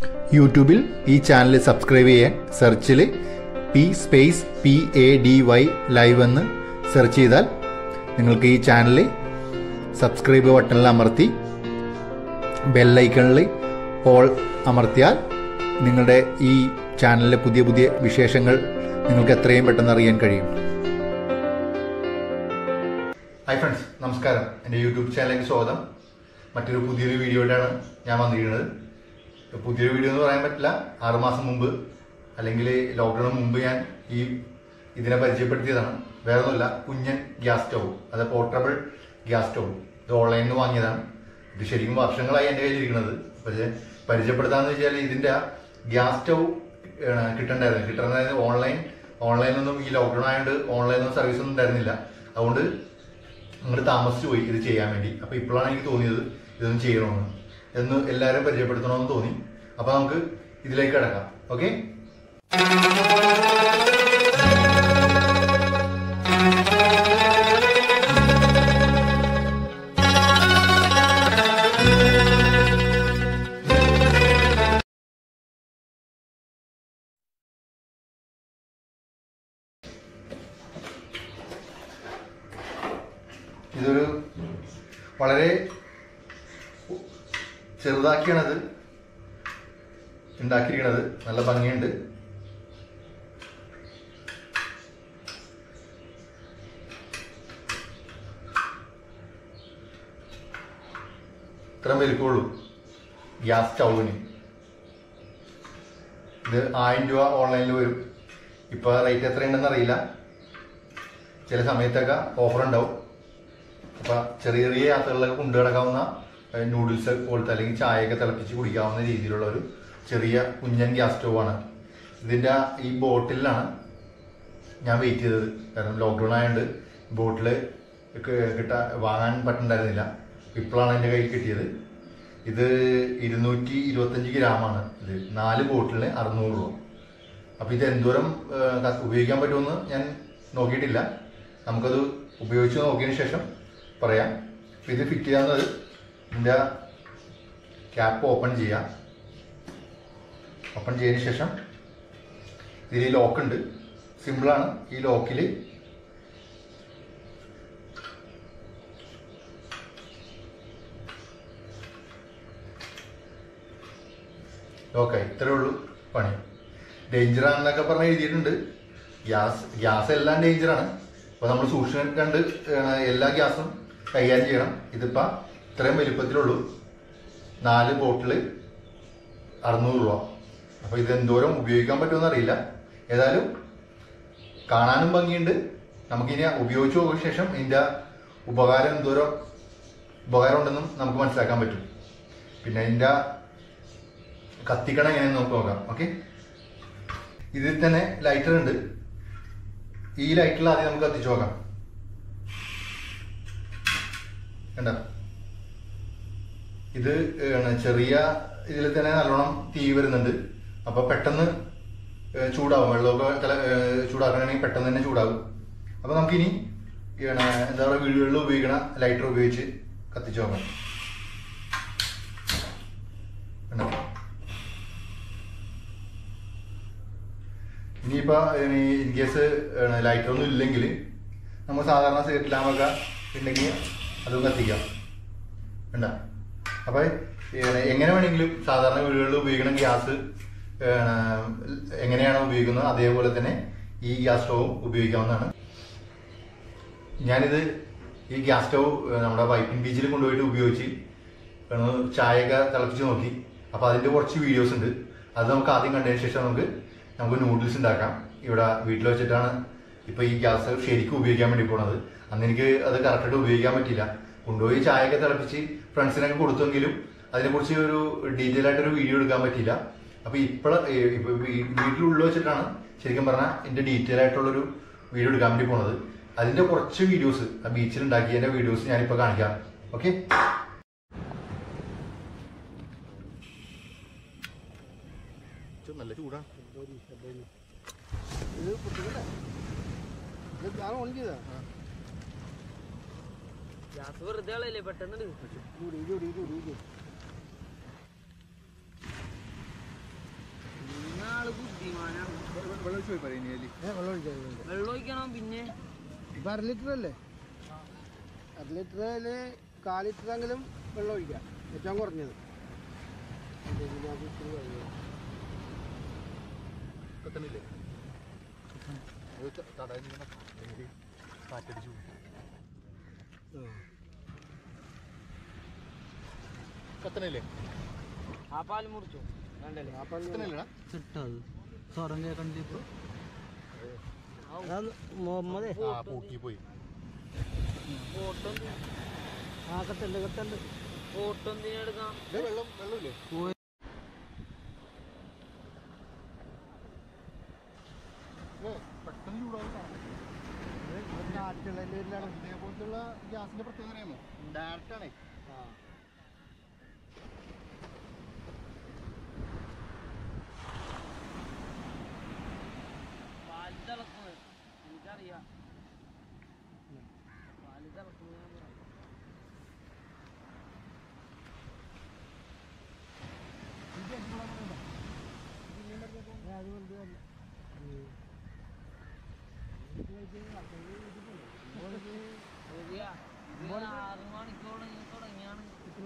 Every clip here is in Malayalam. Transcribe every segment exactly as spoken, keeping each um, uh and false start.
യൂട്യൂബിൽ ഈ ചാനൽ സബ്സ്ക്രൈബ് ചെയ്യാൻ സെർച്ചിൽ P space P A D Y live എന്ന് സെർച്ച് ചെയ്താൽ നിങ്ങൾക്ക് ഈ ചാനൽ സബ്സ്ക്രൈബ് ബട്ടണിൽ അമർത്തി ബെല്ലൈക്കണിൽ ഓൾ അമർത്തിയാൽ നിങ്ങളുടെ ഈ ചാനലിലെ പുതിയ പുതിയ വിശേഷങ്ങൾ നിങ്ങൾക്ക് എത്രയും പെട്ടെന്ന് അറിയാൻ കഴിയും. ഹായ് ഫ്രണ്ട്സ്, നമസ്കാരം. എൻ്റെ യൂട്യൂബ് ചാനലിലേക്ക് സ്വാഗതം. മറ്റൊരു പുതിയൊരു വീഡിയോയിലാണ് ഞാൻ വന്നിരിക്കുന്നത്. പുതിയൊരു വീഡിയോ എന്ന് പറയാൻ പറ്റില്ല, ആറുമാസം മുമ്പ് അല്ലെങ്കിൽ ലോക്ക്ഡൗണിന് മുമ്പ് ഞാൻ ഈ ഇതിനെ പരിചയപ്പെടുത്തിയതാണ്. വേറെ ഒന്നുമില്ല, കുഞ്ഞൻ ഗ്യാസ് സ്റ്റൗ, അത് പോർട്ടബിൾ ഗ്യാസ് സ്റ്റൗ. ഇത് ഓൺലൈനിൽ നിന്ന് വാങ്ങിയതാണ്. ഇത് ശരിക്കും വർഷങ്ങളായി എൻ്റെ കയ്യിലിരിക്കുന്നത്. പക്ഷേ പരിചയപ്പെടുത്താന്ന് വെച്ചാൽ ഇതിൻ്റെ ഗ്യാസ് സ്റ്റൗ കിട്ടണ്ടായിരുന്നു കിട്ടണ്ടായിരുന്നു ഓൺലൈൻ ഓൺലൈനൊന്നും ഈ ലോക്ക്ഡൗൺ ആയതുകൊണ്ട് ഓൺലൈനൊന്നും സർവീസ് ഒന്നും ഉണ്ടായിരുന്നില്ല. അതുകൊണ്ട് അങ്ങോട്ട് താമസിച്ചു പോയി ഇത് ചെയ്യാൻ വേണ്ടി. അപ്പോൾ ഇപ്പോഴാണ് എനിക്ക് തോന്നിയത് ഇതൊന്നും ചെയ്യണമെന്ന്, എന്ന് എല്ലാവരും പരിചയപ്പെടുത്തണമെന്ന് തോന്നി. അപ്പോൾ നമുക്ക് ഇതിലേക്ക് കിടക്കാം. ഓക്കെ, ഇതൊരു വളരെ ചെറുതാക്കിയാണത് ഉണ്ടാക്കിയിരിക്കുന്നത്. നല്ല ഭംഗിയുണ്ട്. ഇത്രയും വലിപ്പമുള്ളൂ ഗ്യാസ് സ്റ്റൗവിന്. ഇത് ആയിരം രൂപ ഓൺലൈനിൽ വരും. ഇപ്പോൾ റേറ്റ് എത്രയുണ്ടെന്ന് അറിയില്ല. ചില സമയത്തൊക്കെ ഓഫർ ഉണ്ടാവും. അപ്പം ചെറിയ ചെറിയ യാത്രകളിലൊക്കെ കൊണ്ടു കിടക്കാവുന്ന നൂഡിൽസ് പോലത്തെ അല്ലെങ്കിൽ ചായയൊക്കെ തിളപ്പിച്ച് കുടിക്കാവുന്ന രീതിയിലുള്ള ഒരു ചെറിയ കുഞ്ഞൻ ഗ്യാസ് സ്റ്റൗ ആണ്. ഇതിൻ്റെ ഈ ബോട്ടിലാണ് ഞാൻ വെയിറ്റ് ചെയ്തത്. കാരണം ലോക്ക്ഡൗൺ ആയതുകൊണ്ട് ബോട്ടിൽ കിട്ടാ വാങ്ങാൻ പറ്റുന്നുണ്ടായിരുന്നില്ല. ഇപ്പോഴാണ് എൻ്റെ കയ്യിൽ കിട്ടിയത്. ഇത് ഇരുന്നൂറ്റി ഇരുപത്തഞ്ച് ഗ്രാമാണ്. ഇത് നാല് ബോട്ടിലിന് അറുന്നൂറ് രൂപ. അപ്പോൾ ഇത് എന്തോരം ഉപയോഗിക്കാൻ പറ്റുമെന്ന് ഞാൻ നോക്കിയിട്ടില്ല. നമുക്കത് ഉപയോഗിച്ച് നോക്കിയതിന് ശേഷം പറയാം. ഇത് ഫിറ്റ് ചെയ്യാവുന്നത്, ഇതിൻ്റെ ക്യാപ്പ് ഓപ്പൺ ചെയ്യാം. ഓപ്പൺ ചെയ്തതിന് ശേഷം ഇതിൽ ലോക്കുണ്ട്. സിമ്പിളാണ്. ഈ ലോക്കിൽ ലോക്കായി. ഇത്രയേ ഉള്ളൂ പണി. ഡേഞ്ചറാണെന്നൊക്കെ പറഞ്ഞ് എഴുതിയിട്ടുണ്ട്. ഗ്യാസ് ഗ്യാസ് എല്ലാം ഡേഞ്ചറാണ്. അപ്പോൾ നമ്മൾ സൂക്ഷിച്ച് കണ്ട് എല്ലാ ഗ്യാസും കൈകാര്യം ചെയ്യണം. ഇതിപ്പോൾ ഇത്രയും വലിപ്പത്തിലുള്ളൂ. നാല് ബോട്ടിൽ അറുന്നൂറ് രൂപ. അപ്പോൾ ഇത് എന്തോരം ഉപയോഗിക്കാൻ പറ്റുമെന്ന് അറിയില്ല. ഏതായാലും കാണാനും ഭംഗിയുണ്ട്. നമുക്കിനി ഉപയോഗിച്ച് നോക്കിയ ശേഷം ഇതിൻ്റെ ഉപകാരം എന്തോരം ഉപകാരം ഉണ്ടെന്നും നമുക്ക് മനസ്സിലാക്കാൻ പറ്റും. പിന്നെ ഇതിൻ്റെ കത്തിക്കണം എങ്ങനെയെന്ന് നമുക്ക് നോക്കാം. ഓക്കെ, ഇതിൽ തന്നെ ലൈറ്റർ ഉണ്ട്. ഈ ലൈറ്റിൽ ആദ്യം നമുക്ക് കത്തിച്ചു നോക്കാം. കണ്ട, ഇത് ചെറിയ ഇതിൽ തന്നെ നല്ലോണം തീ വരുന്നുണ്ട്. അപ്പോൾ പെട്ടെന്ന് ചൂടാവും. വെള്ളമൊക്കെ ചൂടാക്കണമെങ്കിൽ പെട്ടെന്ന് തന്നെ ചൂടാകും. അപ്പോൾ നമുക്കിനി എന്താ പറയുക, വീടുകളിൽ ഉപയോഗിക്കണ ലൈറ്റർ ഉപയോഗിച്ച് കത്തിച്ചു നോക്കാം. ഇനിയിപ്പോൾ ഇൻ കേസ് ലൈറ്ററൊന്നും ഇല്ലെങ്കിൽ നമ്മൾ സാധാരണ സിഗരറ്റ് ലാമ്പൊക്കെ ഉണ്ടെങ്കിൽ അതും കത്തിക്കാം. വേണ്ട. അപ്പോൾ എങ്ങനെ വേണമെങ്കിലും സാധാരണ വീടുകളിൽ ഉപയോഗിക്കുന്ന ഗ്യാസ് എങ്ങനെയാണോ ഉപയോഗിക്കുന്നത് അതേപോലെ തന്നെ ഈ ഗ്യാസ് സ്റ്റൗവും ഉപയോഗിക്കാവുന്നതാണ്. ഞാനിത് ഈ ഗ്യാസ് സ്റ്റൗ നമ്മുടെ വൈപ്പിൻ ബീച്ചിൽ കൊണ്ടുപോയിട്ട് ഉപയോഗിച്ച് ചായയൊക്കെ തിളപ്പിച്ച് നോക്കി. അപ്പോൾ അതിൻ്റെ കുറച്ച് വീഡിയോസ് ഉണ്ട്. അത് നമുക്ക് ആദ്യം കണ്ടതിന് ശേഷം നമുക്ക് നമുക്ക് നൂഡിൽസ് ഉണ്ടാക്കാം. ഇവിടെ വീട്ടിൽ വെച്ചിട്ടാണ് ഇപ്പോൾ ഈ ഗ്യാസ് ശരിക്കും ഉപയോഗിക്കാൻ വേണ്ടി പോണത്. അന്ന് എനിക്ക് അത് കറക്റ്റായിട്ട് ഉപയോഗിക്കാൻ പറ്റില്ല. കൊണ്ടുപോയി ചായയൊക്കെ തിളപ്പിച്ച് ഫ്രണ്ട്സിനൊക്കെ കൊടുത്തെങ്കിലും അതിനെക്കുറിച്ച് ഒരു ഡീറ്റെയിൽ ആയിട്ടൊരു വീഡിയോ എടുക്കാൻ പറ്റില്ല. അപ്പോൾ ഇപ്പോൾ ഇപ്പോൾ വീട്ടിലുള്ളിൽ വെച്ചിട്ടാണ് ശരിക്കും പറഞ്ഞാൽ ഇതിൻ്റെ ഡീറ്റെയിൽ ആയിട്ടുള്ളൊരു വീഡിയോ എടുക്കാൻ വേണ്ടി പോണത്. അതിൻ്റെ കുറച്ച് വീഡിയോസ് ആ ബീച്ചിൽ ഉണ്ടാക്കിയതിൻ്റെ വീഡിയോസ് ഞാനിപ്പോൾ കാണിക്കാം. ഓക്കെ, നല്ല ചൂടാണ്. ഗ്യാസ് വെറുതെ ആളല്ലേ പെട്ടെന്ന് വെള്ളം ഒഴിക്കണം. പിന്നെ ഇപ്പം അര ലിറ്റർ അല്ലേ, അര ലിറ്ററിൽ കാൽ ലിറ്ററെങ്കിലും വെള്ളം ഒഴിക്കാം, ഏറ്റവും കുറഞ്ഞത്. ആ പാല് മുറിച്ചു വേണ്ടല്ലേ? ആ പള്ളി കിട്ടത് സ്വരം കേൾക്കണ്ടിപ്പോ മുഹമ്മദേ പോയി ഫോട്ടോ ആ കത്തുണ്ട് കത്തുണ്ട്. ഫോട്ടോ എന്തിനെടുക്കാം? വെള്ളം വെള്ളമില്ലേ? പെട്ടെന്ന് ചൂടാവും. ഇതേപോലത്തുള്ള ഗ്യാസിന്റെ പ്രത്യേകത അറിയാമോ? ഡയറക്റ്റ് ആണേ. പാല് തിളക്കുന്നത് എനിക്കറിയാം. പാല് തിളക്കുന്നത് ഞാൻ പറയാം. ശരിയാ, ഇത് ആറ് മണിക്കൂർ തുടങ്ങിയാണ്.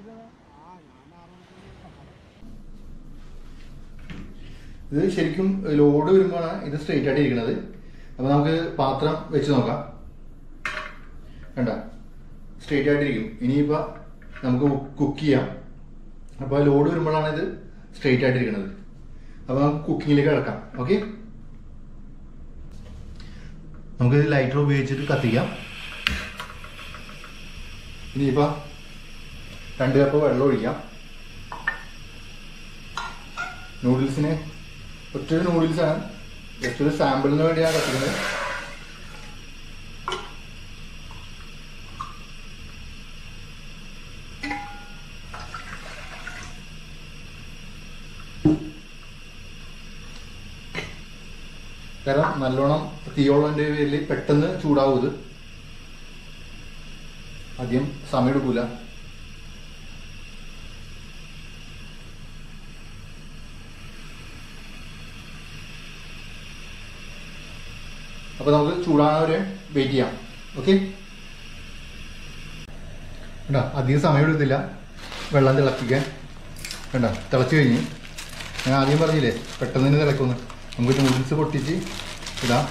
ഇത് ശരിക്കും ലോഡ് വരുമ്പോഴാണ് ഇത് സ്ട്രെയിറ്റ് ആയിട്ട് ഇരിക്കുന്നത്. അപ്പൊ നമുക്ക് പാത്രം വെച്ച് നോക്കാം. കണ്ട സ്ട്രെയിറ്റ് ആയിട്ടിരിക്കും. ഇനിയിപ്പോ നമുക്ക് കുക്ക് ചെയ്യാം. അപ്പൊ ലോഡ് വരുമ്പോഴാണ് ഇത് സ്ട്രെയിറ്റ് ആയിട്ടിരിക്കുന്നത്. അപ്പൊ നമുക്ക് കുക്കിങ്ങിലേക്ക് കിടക്കാം. ഓക്കെ, നമുക്ക് ലൈറ്റർ ഉപയോഗിച്ചിട്ട് കത്തിക്കാം. ഇനിയിപ്പോ രണ്ട് കപ്പ് വെള്ളം ഒഴിക്കാം. നൂഡിൽസിന് ഒറ്റൊരു നൂഡിൽസാണ്, ജസ്റ്റ് ഒരു സാമ്പിളിന് വേണ്ടിയാണ് കത്തിക്കുന്നത്. കാരണം നല്ലോണം തീയോളന്റെ പേരിൽ പെട്ടെന്ന് ചൂടാവും. ഇത് അധികം സമയം എടുക്കൂല. അപ്പൊ നമുക്ക് ചൂടാവരെ വെയിറ്റ് ചെയ്യാം. ഓക്കെ, കണ്ടോ അധികം സമയം എടുത്തില്ല വെള്ളം തിളപ്പിക്കാൻ. കണ്ടോ തിളച്ച് കഴിഞ്ഞ്, ഞാൻ ആദ്യം പറഞ്ഞില്ലേ പെട്ടെന്ന് തന്നെ തിളക്കുമെന്ന്. നമുക്ക് നൂഡിൽസ് പൊട്ടിച്ച് ഇടാം.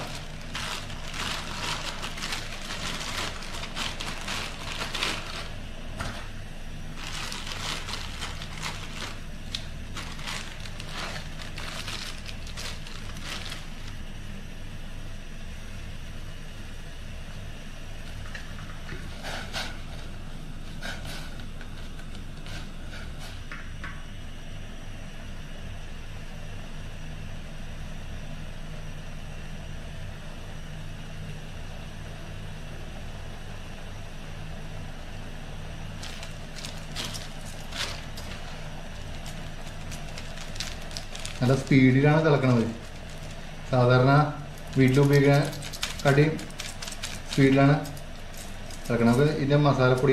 നല്ല സ്പീഡിലാണ് തിളക്കണത്. സാധാരണ വീട്ടിൽ ഉപയോഗിക്കാൻ കടി സ്പീഡിലാണ് തിളക്കണത്. ഇതിൻ്റെ മസാലപ്പൊടി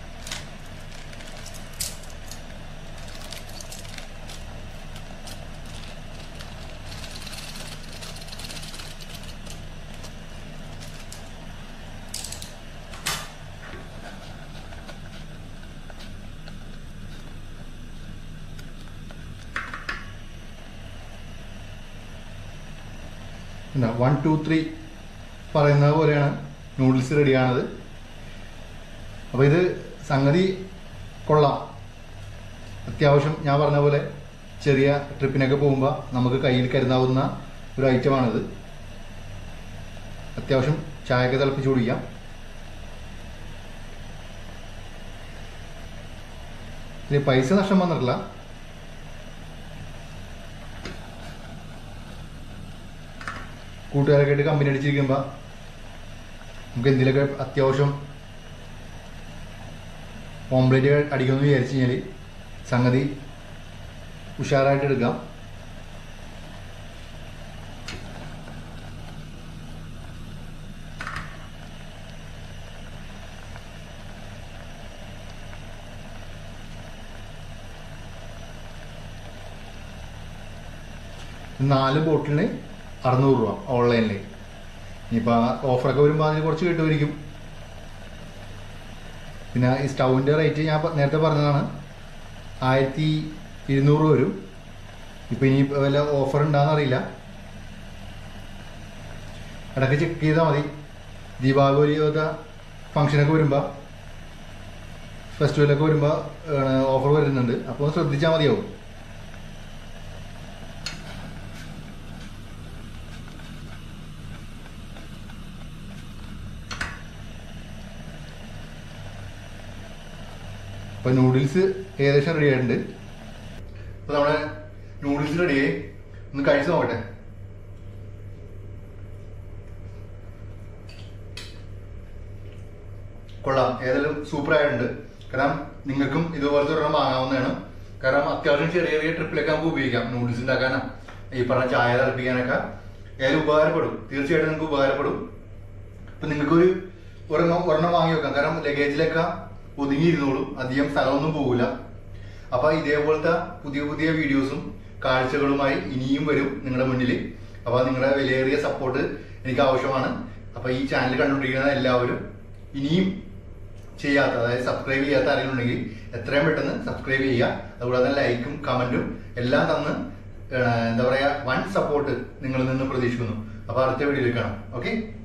എന്താ വൺ ടു ത്രീ പറയുന്നത് പോലെയാണ് നൂഡിൽസ് റെഡിയാണത്. അപ്പോൾ ഇത് സംഗതി കൊള്ളാം. അത്യാവശ്യം ഞാൻ പറഞ്ഞ പോലെ ചെറിയ ട്രിപ്പിനൊക്കെ പോകുമ്പോൾ നമുക്ക് കയ്യിൽ കരുതാവുന്ന ഒരു ഐറ്റമാണിത്. അത്യാവശ്യം ചായയൊക്കെ തിളപ്പിച്ച് കുടിക്കാം. ഇനി പൈസ നഷ്ടം വന്നിട്ടില്ല. കൂട്ടുകാരൊക്കെ ആയിട്ട് കമ്പനി അടിച്ചിരിക്കുമ്പോൾ നമുക്ക് എന്തെങ്കിലുമൊക്കെ അത്യാവശ്യം ഓംപ്ലേറ്റ് അടിക്കുമെന്ന് വിചാരിച്ചു കഴിഞ്ഞാൽ സംഗതി ഉഷാറായിട്ട് എടുക്കാം. നാല് ബോട്ടിലിന് അറുന്നൂറ് രൂപ ഓൺലൈനിൽ. ഇനിയിപ്പോൾ ഓഫറൊക്കെ വരുമ്പോൾ അതിൽ കുറച്ച് കിട്ടുമായിരിക്കും. പിന്നെ ഈ സ്റ്റൗവിൻ്റെ റേറ്റ് ഞാൻ നേരത്തെ പറഞ്ഞതാണ്, ആയിരത്തി ഇരുന്നൂറ് വരും. ഇപ്പം ഇനി വല്ല ഓഫർ ഉണ്ടാകുന്നറിയില്ല, ഇടയ്ക്ക് ചെക്ക് ചെയ്താൽ മതി. ദീപാവലി പോലത്തെ ഫംഗ്ഷനൊക്കെ വരുമ്പോൾ, ഫെസ്റ്റിവലൊക്കെ വരുമ്പോൾ ഓഫർ വരുന്നുണ്ട്, അപ്പോൾ ശ്രദ്ധിച്ചാൽ മതിയാവും. അപ്പോൾ നൂഡിൽസ് ഏകദേശം റെഡി ആയിട്ടുണ്ട്. അപ്പോൾ നമ്മുടെ നൂഡിൽസ് റെഡിയായി, ഒന്ന് കഴിച്ച് നോക്കട്ടെ. കൊള്ളാം, ഏതായാലും സൂപ്പറായിട്ടുണ്ട്. കാരണം നിങ്ങൾക്കും ഇതുപോലത്തെ ഒരെണ്ണം വാങ്ങാവുന്നതാണ്. കാരണം അത്യാവശ്യം ചെറിയ ചെറിയ ട്രിപ്പിലൊക്കെ നമുക്ക് ഉപയോഗിക്കാം. നൂഡിൽസ് ഉണ്ടാക്കാനോ ഈ പറഞ്ഞ ചായ തിളപ്പിക്കാനൊക്കെ ഏതായാലും ഉപകാരപ്പെടും, തീർച്ചയായിട്ടും നിങ്ങൾക്ക് ഉപകാരപ്പെടും. അപ്പം നിങ്ങൾക്കൊരു ഒരെണ്ണം ഒരെണ്ണം വാങ്ങി വെക്കാം. കാരണം ലഗേജിലൊക്കെ ഒതുങ്ങിയിരുന്നോളും, അധികം സ്ഥലമൊന്നും പോകില്ല. അപ്പം ഇതേപോലത്തെ പുതിയ പുതിയ വീഡിയോസും കാഴ്ചകളുമായി ഇനിയും വരും നിങ്ങളുടെ മുന്നിൽ. അപ്പോൾ നിങ്ങളുടെ വിലയേറിയ സപ്പോർട്ട് എനിക്ക് ആവശ്യമാണ്. അപ്പോൾ ഈ ചാനൽ കണ്ടുകൊണ്ടിരിക്കുന്ന എല്ലാവരും ഇനിയും ചെയ്യാത്ത, അതായത് സബ്സ്ക്രൈബ് ചെയ്യാത്ത ആരെങ്കിലും ഉണ്ടെങ്കിൽ എത്രയും പെട്ടെന്ന് സബ്സ്ക്രൈബ് ചെയ്യുക. അതുകൂടാതെ ലൈക്കും കമന്റും എല്ലാം തന്ന് എന്താ പറയുക വൺ സപ്പോർട്ട് നിങ്ങളിൽ നിന്ന് പ്രതീക്ഷിക്കുന്നു. അപ്പോൾ അടുത്ത വീഡിയോയിൽ കാണാം. ഓക്കെ.